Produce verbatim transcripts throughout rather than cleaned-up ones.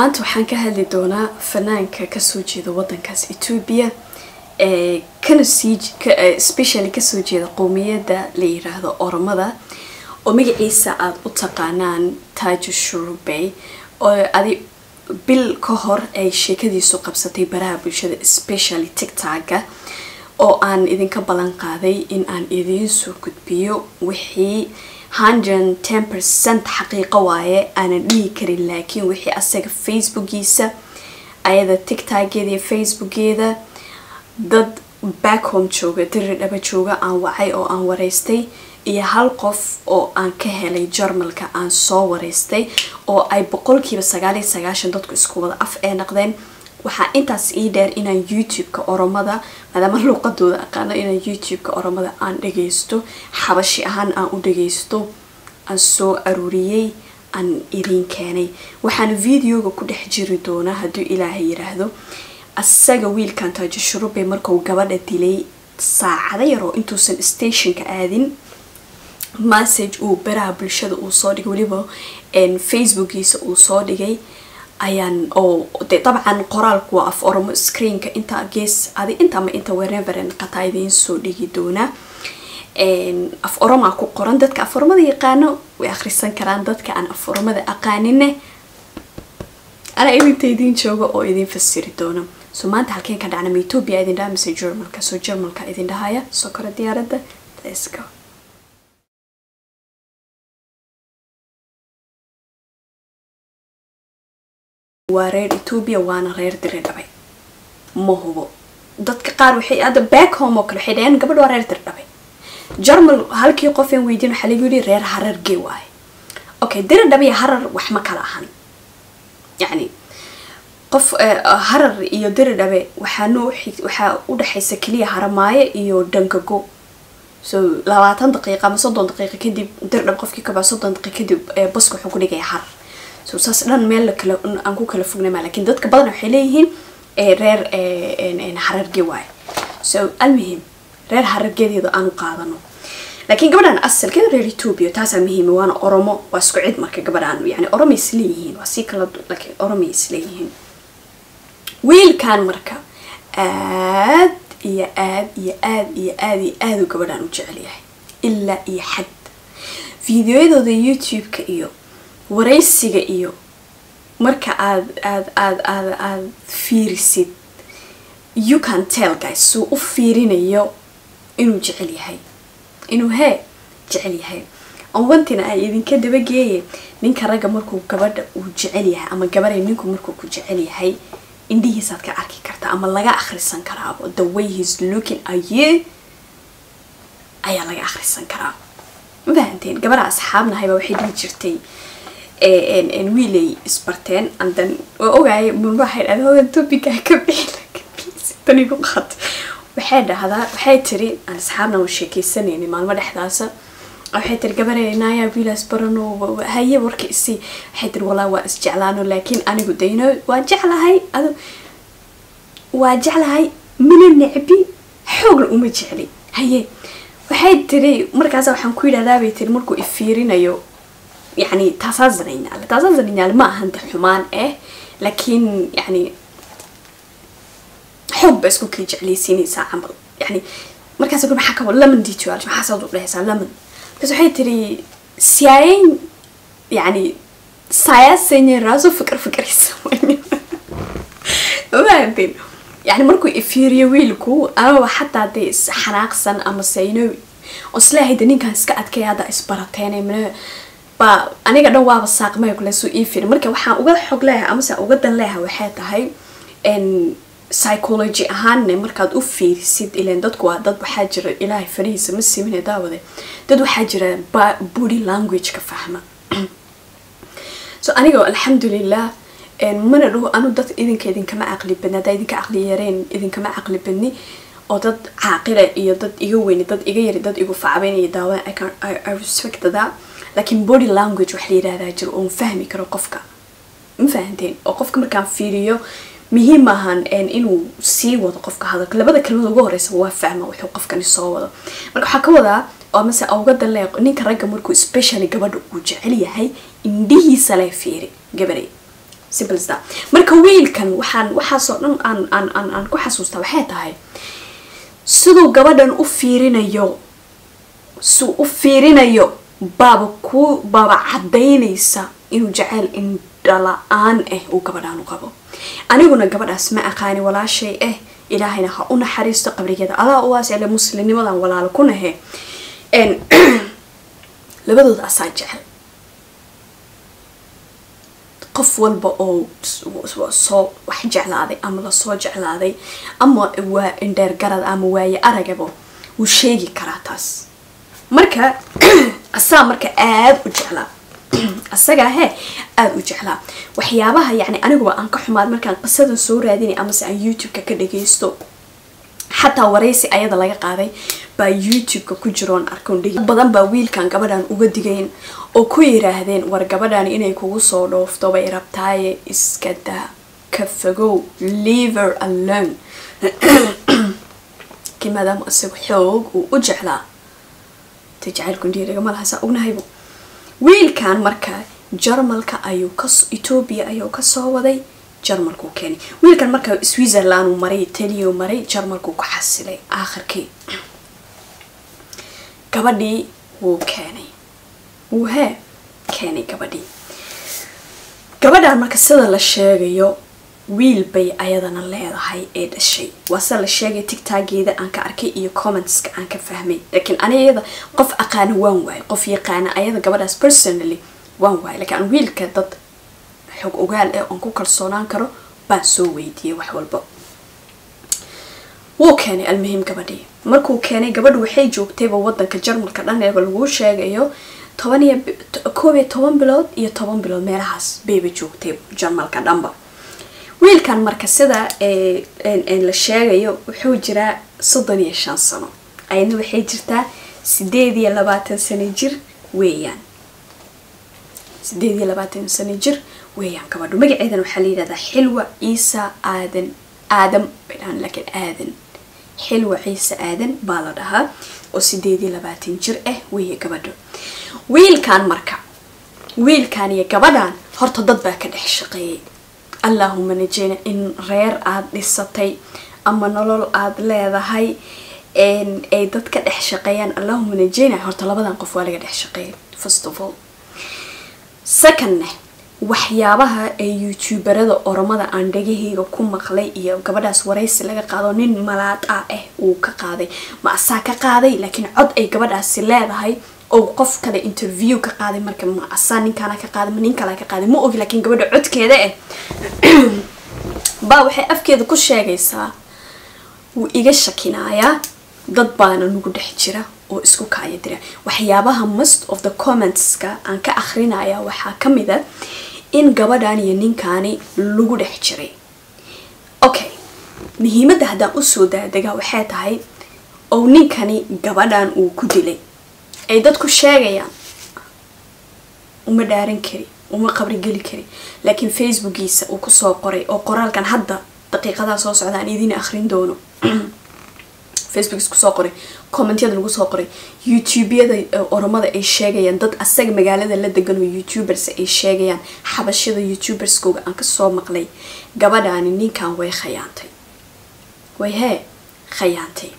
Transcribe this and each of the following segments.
maanta waxaan ka hadli doonaa fanaanka ka soo jeeda wadankaas Ethiopia ee kana sii especially ka soo jeeda qowmiyadda la yiraahdo Oromada oo magaciisa aad u taqaanaan Taaju Shurubey oo adi bil ka hor ay sheekadiisu qabsatay baraha bulshada especially TikTok oo aan idinka balan qaaday in aan idin soo gudbiyo wixii one hundred ten percent xaqiiqo waaye aan dhihi karin laakiin wixii asaga Facebookiisa ayada TikTok-geeda iyo Facebookeeda dad back home jooga dirir dhaba jooga aan wacay oo aan wareystay iyo hal qof oo aan ka helay journalka aan soo wareystay oo ay boqolkiiba sagaal iyo sagaashan dadku isku wada af ee noqdeen waxa intaas ii dheer inaan YouTube-ka Oromada maadaama luqadooda aqaano inaan YouTube-ka Oromada aan dhageysto xabashi ahaan aan u dhageysto aan soo aruuriyay aan idin keenay waxaan video-ga ku dhex jiri doonaa haduu Ilaahay yiraahdo asaga wiilkan Taaju Shurubey markuu gabadha dilay saacada yar oo intuusan station-ka aadin message uu baraha bulshada uu soo dhigay waliba in Facebook-giisa uu soo dhigay ayaan oo dabcan qoraalku waa af Oromo screen-ka inta gees adi inta ma inta wherever in qata idin soo dhigi doona een af Oromo ku qoran dadka af Oromada yaqaano way akhrisan karaan dadka aan af Oromada aqaanin ana idin teedin joogo oo idin fasiri doona soo maanta halkeen ka dhacna Ethiopia idin dhaamay journalka soo journalka idin dhahaya soo kor diyaaradda let's go wareer Ethiopia waana reer dirir dhabay ma hubo dadka qaar waxay aad back home oo kale xideen gabadh reer dirir dhabay German halkii qof aan weydiin waxa lagu yiri reer harar gee waay okay dirir dhabay harar wax ma kala ahan yani qof harar iyo dirir dhabay waxa noo waxa u dhaxaysa kaliya haramaaye iyo dangago so labaatan daqiiqo ama soddon daqiiqo kadib dirir dhab qofkii ka baa soddon daqiiqo kadib baska wuxuu ku dhigay harar so saas dhan meel kale aan ku kala fognaa laakiin dadka badan waxay leeyihiin ee reer ee hararge waay so almuhim reer harargeedeeda aan qaadano laakiin gabadhan asalkeeda reer Ethiopia taas aan muhiim waana Oromo waa isku cid marka gabadhan yani Oromo isleeyihiin waa si kala laakiin Oromo isleeyihiin wiilkan marka aad iyo aad iyo aad iyo aad iyo aad gabadhan u jecel yahay illa iyo xad fiidiyoyadooda YouTube-ka iyo wareysiga iyo marka aad aad aad aad aad fiirisid you can tell guys so u fiirinayo inuu jecel yahay inuu he jecel yahay oo wantina ay idin ka daba geeyay ninka raga markuu gabadha uu jecel yahay ama gabar ay ninku markuu ku jecel yahay indhihiisa ka arki karta ama laga akhrisan karaa the way he's looking at you ayaa laga akhrisan karaa maanteen gabar asxaabna hayba waxay dhigi jirtay en en wiilay isbarteen and then oo ogaay mumba hay adoo topic ka bixin tani ku qad waxay dhahdaa waxay tiri aan asxaabna u sheekaysanayni maalmo dhexdaasa waxay tiri gabareynaya wiilas barano haye warkiisi waxay tiri walaa waa isjeclaano laakiin anigu dayno waa jeclahay adu waa jeclahay min necbi xoog uma jecli haye waxay tiri markaas waxaan ku yiraahdaa bay tiri markuu ifiirinayo يعني تاسازنين على تاسازنين على ما عند حمان إيه لكن يعني حب بس كل جعلي سيني ساعة عمل يعني مركز أقول بحكي ولا من دي توالج ما حصل له ساعة لمن بس وحيد تري سياين يعني سايا سيني رازو فكر فكر يسوي ما بين يعني مركو إفيريا ويلكو أنا حتى هذا حناقصا أما سينو أصله هيدا كان سكات كي هذا إسبرتاني من ba aniga dhan waaba saaqmay kula soo iifin marka waxaan uga xog leeyahay ama sa uga dan leeyahay waxay tahay in psychology ahaan markaad u fiirisid ileen dadku waa dad waxa jira ilaahay fariisa ma simin daawade dad waxa jira body language ka fahma so aniga alxamdulillah in mana dhaho anu dad idinka idinka ma aqli badna dad idinka aqli yareen idinka ma aqli badni oo dad caaqile iyo dad iga weyn dad iga yar dad igu faacbeen iyo daawa I can I respect that لكن body language وحلي هذا جر ومفهمي كرو قفكا مفهمتين أو قفك مركان فيديو مهم هان إن إنه سي وضع قفك هذا كل بدأ كلمة جوهرس هو فهمه وحلو قفك نصوّده مركو حكوا ذا أو مثلا أو قد الله إنك رجع مركو especially قبل وجعلي هاي إنديه سلافيري قبلي simple as that. marka wiilkan waxaan waxa soo dhan aan aan aan aan ku xasuustaa waxay tahay sidoo gabadhan u fiirinayo soo u fiirinayo baaba ku baaba cadeynaysa inuu jacayl in dhala aan eh uu gabadhan u qabo aniguna gabadhaas ma aqaani walaashay eh ilaahayna ha u naxariisto qabrigeeda allah u waasicay muslimimadan walaal ku nahe en labadooda asaa jecel qof walba oo soo wax jeclaaday ama la soo jeclaaday ama waa indheer garad ama waaye aragabo uu sheegi karaa taas marka asaa marka aad u jeclaa asaga he aad u jeclaa waxyaabaha yani anigu aan ka xumaad markaan qisadan soo raadinay ama si aan youtube-ka ka dhageysto xataa wareysi ayada laga qaaday baa youtube-ka ku jiroon arkoon dhigi badan baa wiilkan gabadhan uga digayn oo ku yiraahdeen war gabadhan inay kugu soo dhoofto bay rabtaaye iska daa ka fogow leave her alone kimaadaama isagu xoog uu u jeclaa تجعلكم ديري ما لها سأقولها ويلكان مركا جرمالكا أيو كس إثيوبيا أيو كسوودي جرمالكو كاني ويلكان مركا سويسرلاند ومري تليو مري جرمالكو كحسلي آخر كي كبدي هو كاني وها كاني كبدي كبدا مركا سيدا للشيغيو wiil bay ayadana leedahay ee dhashay waasa la sheegay tiktok-geeda aan ka arkay iyo comments-ka aan ka fahmay laakiin aniga qof aqaan waan waay qof yaqaan ayada gabadhaas personally waan waay laakiin wiilka dad xog ogaal ah oo ku kalsoonaan karo baan soo weydiiyay wax walba wuu keenay almuhim gabadhii markuu keenay gabadhu waxay joogtay wadanka Jarmalka dhan ee lagu sheegayo toban iyo koob iyo toban bilood iyo toban bilood meelahaas bay joogtay Jarmalka dhanba wiilkan marka sida ee in la sheegayo wuxuu jiraa soddon iyo shan sano ayna waxay jirtaa sideed iyo labaatan sano jir weeyaan sideed iyo labaatan sano jir weeyaan gabadhu magaceedan waxa la yiraahdaa Xilwa Ciisa Aadan Aadam baan laakiin Aadan Xilwa Ciisa Aadan baa la dhahaa oo sideed iyo labaatan jir ah weeye gabadhu wiilkan marka wiilkan iyo gabadhan horta dad baa ka dhex shaqeeyay اللهم نجينا إن غير عاد للسطي أما نلول عاد لهذا إن أي ضدك الإحشاقيان اللهم نجينا هرتلبا نقف ولا قد إحشاقيان first of all second waxyaabaha ay youtuberada oromada aan dhagahayga ku maqlay iyo gabadhaas wareysi laga qaado nin malaad ah eh uu ka qaaday ma asaa ka qaaday laakiin cod ay gabadhaas leedahay oo qof kale interview ka qaaday marka ma asaa ninkaana ka qaaday ma nin kale ka qaaday ma og laakiin gabadha codkeeda eh baa waxay afkeeda ku sheegaysaa uu iga shakinayaa dad baana nagu dhex jira oo isku kaaya dira waxyaabaha most of the comments ka aan ka akhrinaya waxa kamida in gabadhan iyo ninkaani lagu dhex jiray okay muhiimadda hadaan u soo daadaga waxay tahay oo ninkani gabadhan uu ku dilay ay dadku sheegayaan uma dhaaran kari uma qabri gali kari laakiin facebookiisa uu ku soo qoray oo qoraalkan hadda daqiiqadaha soo socdaan idin akhrin doono Facebook ku soo qoray comment-yada lagu soo qoray YouTube-yada oromada ay sheegayaan dad asaga magaalada la degan oo YouTubers ay sheegayaan xabashada YouTubers kooga aan ka soo maqlay gabadhan ninkan way khayaantay way he khayaantay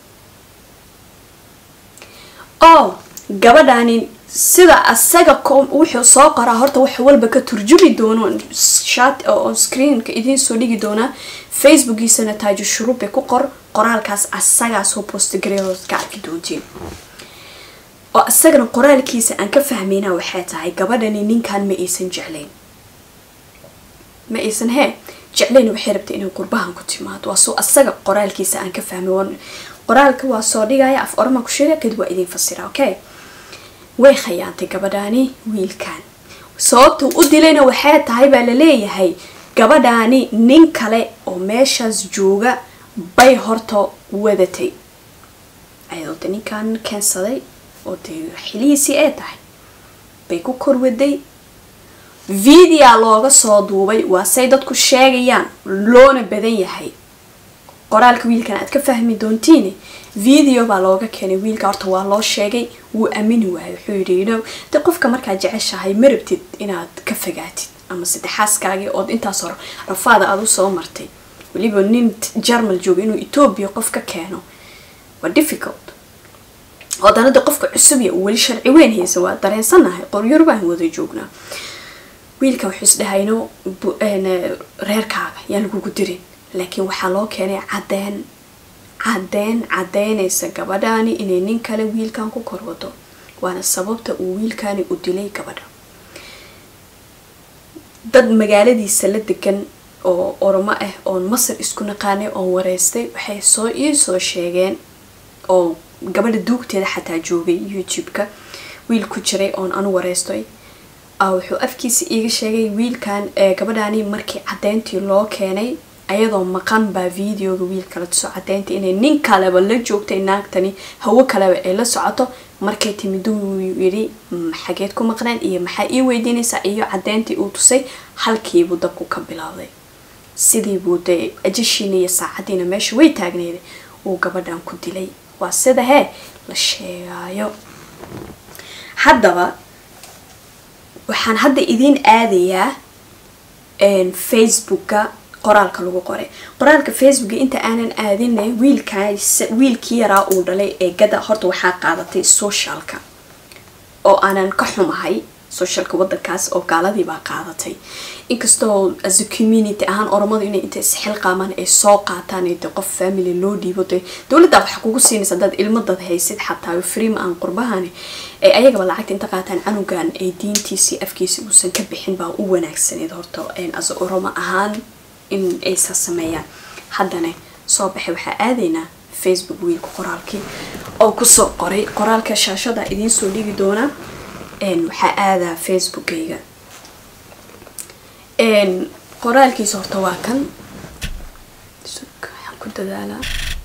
oo gabadhan sida asaga wuxuu soo qoraa horta wax walba ka turjumi doono chat on screen ka idin soo dhigi doona facebookiisana taaju shuruube ku qor qoraalkaas asaga soo post gareeyo ka arki doontiin oo asagana qoraalkiisa aan ka fahmayna waxay tahay gabadhan ninkan ma aysan jeclayn ma aysan he jeclayn waxay rabtay inay qurbahan ku timaado waa soo asaga qoraalkiisa aan ka fahmay qoraalka waa soo dhigaya af orma ku sheegay kadib waa idin fasira okay way khayaantay gabadhaani wiilkan sababtu u dilayna waxay tahay baa la leeyahay gabadhaani nin kale oo meeshaas jooga bay horto wadatay ayadoo ninkan kansaday oo xiliisi ay tahay bay ku korwaday video looga soo duubay waa say dadku sheegayaan loona badan yahay qoraalka wiilkan aad ka fahmi doontiin video baa looga keenay wiilka horta waa loo sheegay wuu aamini waayay wuxuu yiri de qofka marka jeceshahay ma rabtid inaad ka fogaatid ama saddexaaskaagii ood intaas hor rafaada aad u soo martay waliba nin Jarmal jooga inuu Ethiopia qof ka keeno waa difficult wadanada qofka cusub iyo wali sharci weyn haysa waa dareensanahay qoryar baan wada joognaa wiilka wuxuu isdhahayno reerkaaga yaa lagu dirin laakiin waxaa loo keenay cadeen cadeen cadeynaysa gabadhaani inay nin kale wiilkan ku korwado waana sababta uu wiilkaani u dilay gabadha dad magaaladiisa la degan oo Oromo ah oo Masar isku naqaanay oo wareystay waxay soo ii soo sheegeen oo gabadha duugteeda xataa joogay YouTube-ka wiil ku jiray oo aan wareystay ah wuxuu afkiisa iiga sheegay wiilkan gabadhaani markii cadeyntii loo keenay ayadoo maqan baa videoga wiilka la soo cadeynta inay nin kale la joogtay naagtani hawo kale ay la socoto markay timiduu yiri xageed ku maqnaan iyo maxay ii weydiinaysaa iyo cadeyntii uu tusay halkiibu dabku ka bilaawday sidii buu day ajishiina iyo saacadiina meesha way taagneed uu gabadhan ku dilay waa sida he la sheegayo haddaba waxaan hadda idin aadayaa in Facebook-ka qoraalka lagu qoray qoraalka Facebook inta aanan aadinay wiilkaas wiilkii yaraa uu dhalay ee gada horta waxa qaadatay socialka oo aanan ka xumahay socialka wadankaas oo gaaladii baa qaadatay inkastoo as a community ahaan Oromadu inay inta isxil qaamaan ay soo qaataan ee qof family loo dhiibo dawladda waxa kugu siinaysa dad ilmo dad haysid xataa free aan qurbahani ee ayaga lacagta inta qaataan canugan ay diintiisi afkiisa uusan ka bixin baa u wanaagsaneed horta in as Oromo ahaan in ay sameeyaan haddana soo baxay waxa aadaynaa Facebook wiilka qoraalkii oo ku soo qoray qoraalka shaashada idin soo dhigi doona een waxa aadaa Facebook-kayga een qoraalkiisa horta waa kan waxaan ku dadaalaa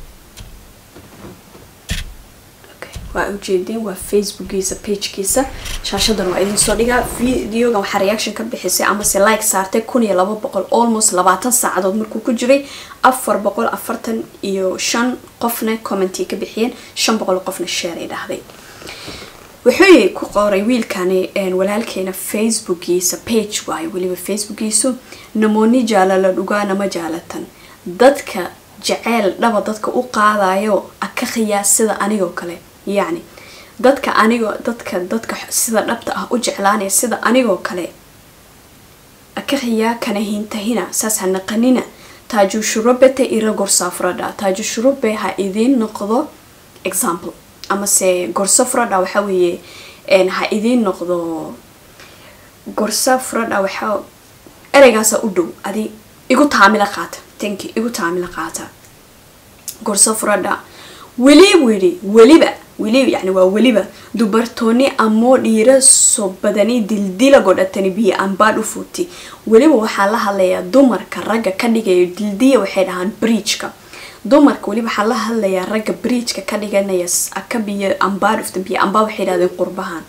waa ujeedin waa Facebook-kiisa page-kiisa shaashadan waa idin soo dhigaa video-ga waxa reaction ka bixisay ama se like saartay kun iyo laba boqol almost labaatan saacadood markuu ku jiray afar boqol afartan iyo shan qofna comment ka bixiyeen shan boqol qofna share ay dhahday wuxuu ku qoray wiilkani een walaalkeena Facebook-kiisa page waay waliba Facebook-kiisu namooni jaalala dhugaana ma jaalatan dadka jaceyl dhaba dadka u qaadayo akaxiya sida anigoo kale يعني dadka anigo dadka dadka sida dhabta ah u jeclaanay sida anigoo kale akaxiya kana hintahina saas hanaqanina taaju shurubete ira gorsafrada taaju shurube ha idin noqdo example ama se gorsafrada waxa weeye een ha idin noqdo gorsafrada waxa ereygaas u dhow adi igu taamila qaata tanki igu taamila qaata gorsafrada wali wali waliba wali yani waa waliba dubartooni amo dhiira soo badani dildila godhatani biyo aan baad u fuuti waliba waxa la hadlayaa dumarka ragga ka dhigay dildiya waxay dhahaan bridge-ka dumarka waliba waxa la hadlayaa ragga bridge-ka ka dhiganaya aka biyo aan baad ufta biyo aan baad waxay dhahdeen qurbahan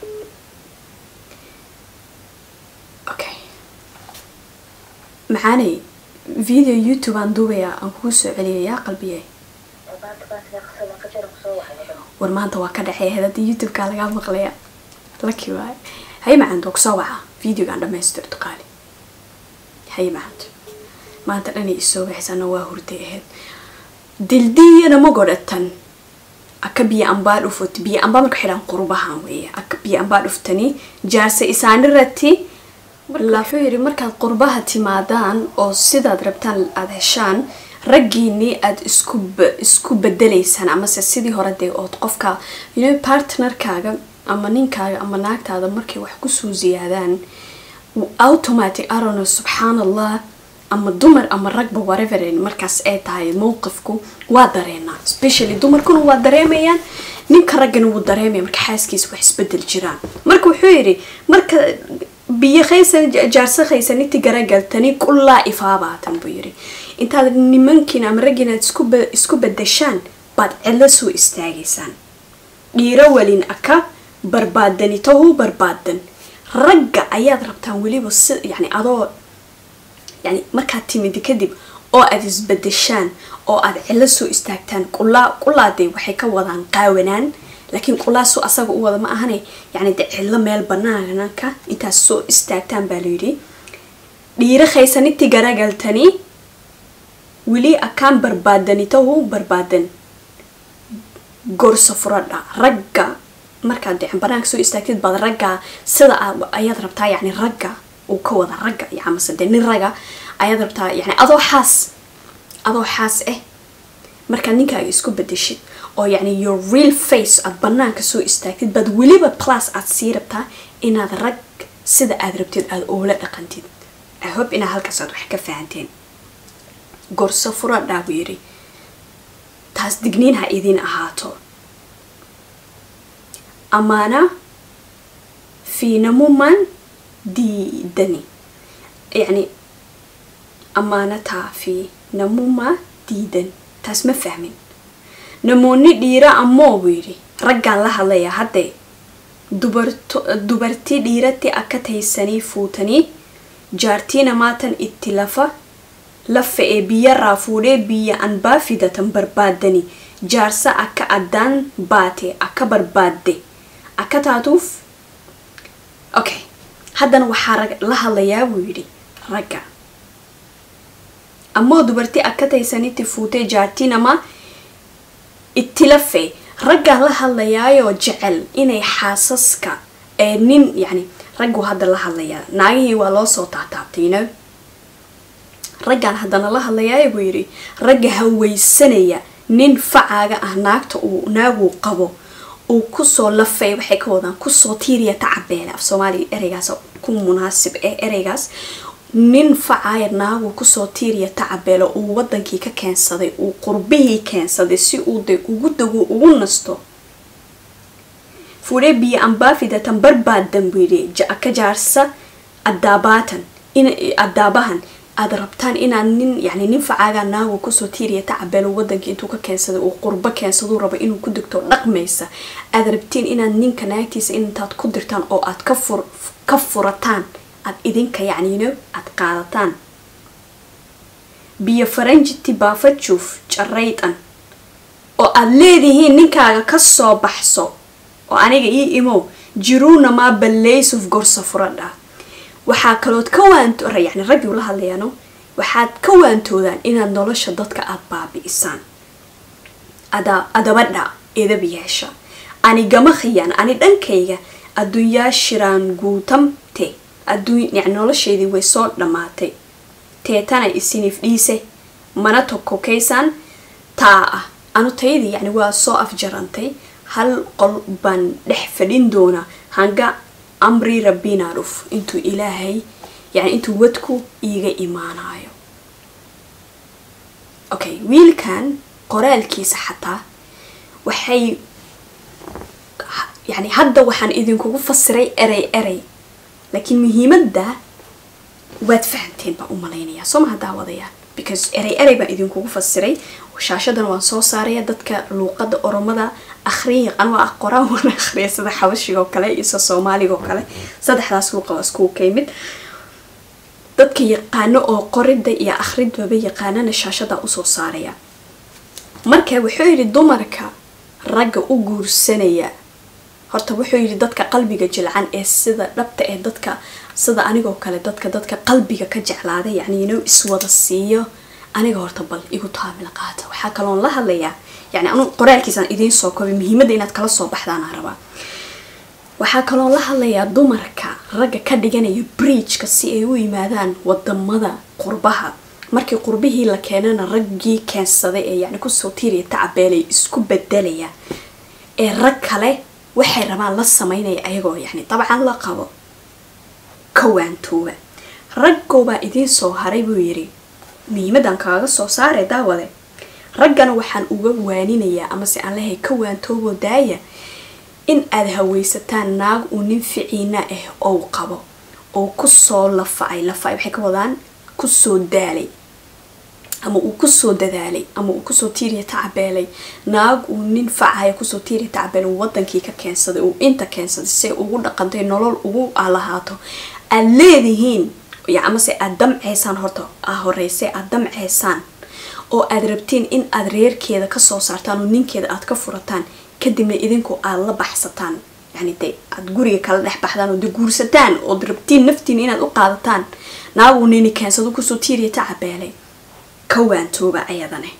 okay maxaanay video YouTube aan duubaya aan ku soo celiyaa qalbiyay war maanta waa ka dhaxay hadda YouTube-ka laga maqlaya lucky way hay macaan dog soo waxa video-ga dhamaystirto qaali hay macaan maanta dhani isoo waxsana waa hurday ahayd dildiyana ma godhatan akabiya ambaad u fut biya amba marka xiran qurbahan weeye akabiya ambaad uftani jaarse isaanirati la fiiri marka qurbaha timaadaan oo sidaad rabtaan aad heshaan raggiini aad isku isku bedelaysan ama sidii hore de oo qofka you know partnerkaaga ama ninkaaga ama naagtaada markay wax ku soo ziyaadaan automatic arona subhanallah ama dumar ama ragba whatever markaas ay tahay mowqifku waa dareena especially dumarkuna waa dareemayaan ninka raggana wuu dareemay marka xaaskiisa wax isbedel jiraan marka wuxuu yiri marka biyo khaysan jaarsa khaysan inta garagaltani kulla ifaabatan buu yiri inta nimankiina ama raggina isku isku bedeshaan baad cilla soo istaagaysan dhiiro walin aka barbaadani tahu barbaadan ragga ayaad rabtaan waliba yani adoo يعني marka timid kadib oo aad isbedeshaan oo aad cilla soo istaagtaan kulla kullaade waxay ka wadaan qaawanaan laakiin kulla soo asaga u wada ma ahane yani de cilla meel banaanka inta soo istaagtaan baa leeyahay dhiira khaysaniti garagaltani wili akaan barbaadanitahu barbaadan gorsa furadha ragga markaad dhicin banaanka soo istaagtid baad ragga sida ayaad rabtaa yani ragga uu ka wada ragga yani masade nin ragga ayaad rabtaa yani adoo xaas adoo xaas eh marka ninkaaga isku bedeshid oo yani your real face ad banaanka soo istaagtid bad waliba plus aad sii rabtaa inaad rag sida aad rabtid aad oola dhaqantid. I hope ina halkaas aad wax ka fahanteen. gorsa furadha buu yiri taas digniin ha idin ahaato. amaana fi namuman diidani yani amaanata fi namuma diidan taas ma fahmin. namoonni dhiira amoo buu yiri raggaan la hadlaya hadde dubarto dubarti dhiirati akataysanii fuutanii jaartiina maatan itti lafa lafa ee biya raafuudhee biya an baafidatan barbaadani jaarsa akka addaan baate akka barbaadde akka taatuuf. okay haddana waxaa la hadlayaa buu yidhi ragga amoo dubarti akataysaniti fuutee jaartiina ma itti lafe raggaa la hadlayaayo jecel inay xaasaska ee nin yani raggu hadda la hadlayaa naagihii waa loo soo taataabtay you know raggaan haddana la hadlayaayo buu yidhi ragga hawaysanaya nin facaaga ah naagta uu naagu qabo uu kusoo lafay waxay ka wadaan kusoo tiiriya tacabeela af soomaali ereygaas ku munaasib eh ereygaas nin facaaya naagu kusoo tiiriya tacabeela uu wadankii ka keensaday uu qurbihii keensaday si uu de ugu dago ugu nasto fuure biya anbaafidatan barbaadan buu yidhi ka jaarsa adaabaatan in adaabahan aad rabtaan inaan nin yani nin facaaga naagu kusoo tiiriya tacabeelo wadankii intuu ka keensaday uu qurbo keensaduu rabo inuu ku degto dhaqmaysa aad rabtiin inaad ninka naagtiisa intaad ku dirtaan oo aad ka fur ka furataan aad idinka yani you know aad qaadataan. biyo faranjiti baafajuuf jaraydan oo aad leedihiin ninkaaga ka soo baxso oo aniga ii imow jiruuna maa balleysuf gorsa furadha. waxaa kalood ka waanto yani raggi la hadlayaano waxaad ka waantoodaan inaad nolosha dadka aad baabi'isaan ada adabadha edab yeesha ani gama khiyaan ani dhankayga adduunyaa shiraan guutamte adduun yani nolosheedii way soo dhamaatay teetana isinif dhiise mana tokkokaysaan taa ah anu taydii yani waa soo afjarantay hal qol baan dhex fadhin doona hanga amri rabbina ruf intuu ilaahay yani intuu wadku iiga imaanayo. okay wiilkan qoraalkiisa xataa waxay yani hadda waxaan idinkugu fasiray erey erey laakiin muhiimadda waad fahanteen baan u malaynayaa soo ma daawadayaan because erey erey baan idinkugu fasiray shaashadan waan soo saaraya dadka luuqada oromada akhriya qan waa qoraan wana akhriya sida xabashiga oo kale iyo Soomaaliga oo kale saddexdaas luuqad isku kaymid dadka yaqaan oo qorida iyo akhridba yaqaanana shaashada u soo saaraya. marka wuxuu yiri dumarka ragga u guursanaya horta wuxuu yiri dadka qalbiga jilcan ee sida dhabta ee dadka sida anigoo kale dadka dadka qalbiga ka jeclaaday yani inuu iswada siiyo aniga horta bal igu taamil qaata. waxaa kaloo la hadlayaa yani anu qoraalkiisan idin soo koobay muhiimadda inaad kala soo baxdaan aan rabaa. waxaa kaloo la hadlayaa dumarka ragga ka dhiganayo bridge-ka si ay u yimaadaan wadamada qurbaha markii qurbihii la keenana raggii keensaday ee yani kusoo tiiriya tacabeelay isku bedelaya ee rag kale waxay rabaan la sameynaya ayagoo yani dabcan la qabo kawaantooba. raggooba idin soo haray buu yiri muhiimadan kaaga soo saaray daawade raggana waxaan uga waaninayaa ama si aan lahay kawaantoobo daaya in aad hawaysataan naag uu nin ficiina ah oo qabo oo ku soo lafay lafay waxay ka wadaan ku soo daalay ama uu ku soo dadaalay ama uu ku soo tiiriya tacabeelay naag uu nin facay ku soo tiiriya tacabeelay wadankii ka keensaday oo inta keensaday si ugu dhaqantay nolol ugu alahaato aad leedihiin ya ama si aad damceysaan horta ah horeysay aad damceysaan oo aad rabtiin in aad reerkeeda ka soo saartaan oo ninkeeda aad ka furataan kadibna idinku aad la baxsataan yani de aad guriga kala dhex baxdaan oo de guursataan oo rabtiin naftiin inaad u qaadataan naagu nini keensado kusoo tiiriya tacabeelay ka waantooba ayadane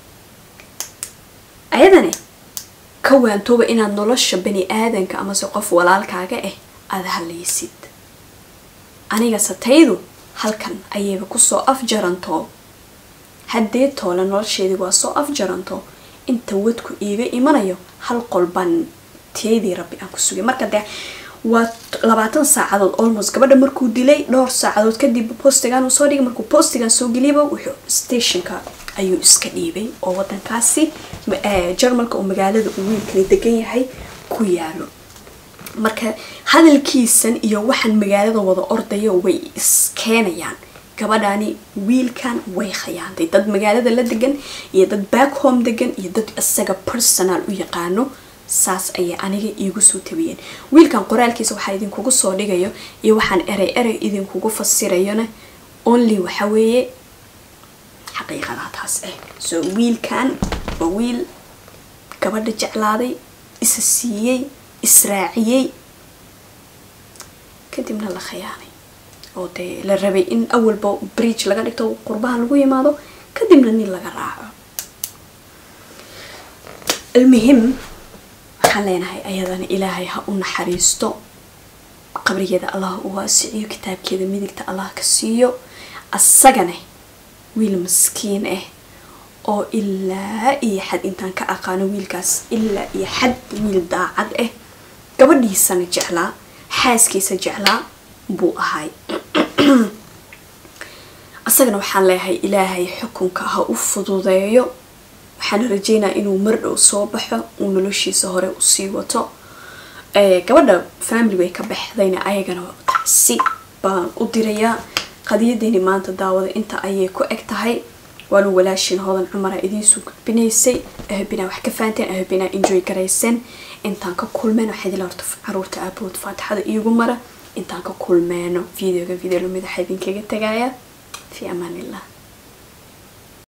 ayadane ka waantooba inaad nolosha bani aadanka ama se qof walaalkaaga ah aad halaysid aniga sataydu halkan ayayba kusoo afjaranto haddee toola nolosheedii waa soo afjaranto inta wadku iiga imanayo hal qolban teedii rabbi aan ku sugay marka dee waa labaatan saacadood almost gabadha markuu dilay dhowr saacadood kadib postigan uu soo dhigay markuu postigan soo geliyay wuxuu stationka ayuu iska dhiibay oo wadankaasi Jarmalka oo magaalada uu wiilkani degan yahay ku yaalo marka hadalkiisan iyo waxan magaalada wada ordayo way iskeenayaan gabadhani wiilkan way khiyaantay dad magaalada la degan iyo dad back home degan iyo dad isaga personal u yaqaano saas ay aniga iigu soo tabiyeen wiilkan qoraalkiisa waxa idin kugu soo dhigayo iyo waxaan eray eray idin kugu fasirayona only waxa weeye xaqiiqada taas ah soo wiilkan waa wiil gabadha jeclaaday isa siiyay israaciyay kadibna la khiyaanay oo de la rabay in awalba bridge laga dhigto qurbaha lagu yimaado kadibna nin laga raaco المهم حليناهي أيضا إلهي هؤلاء حريستو قبل كذا الله واسعيو كتاب كذا ميدك الله كسيو السجنة ويل مسكين إيه أو إلا أي حد إنتان كأقانو ويل كاس إلا أي حد ويل داعد إيه قبل دي سنة جعلا حاس كيس جعلا بو هاي السجنة وحليها إلهي حكم كها أفضل ذيو waxaan rajeynaa inuu mar dhow soo baxo oo noloshiisa hore u sii wato ee gabadha family way ka baxdayna ayagana si baan u dirayaa qadiyadeeni maanta daawada inta ayay ku eg tahay waanu walaashin hodan cumar idin soo gudbinaysay ahbina wax ka faanteen ahbina enjoy garaysan intaan ka kulmeen waxa idin horta caruurta aabood faataxada iigu mara intaan ka kulmeeno videoga video lamid ah idin kaga tagaya fi amaan illah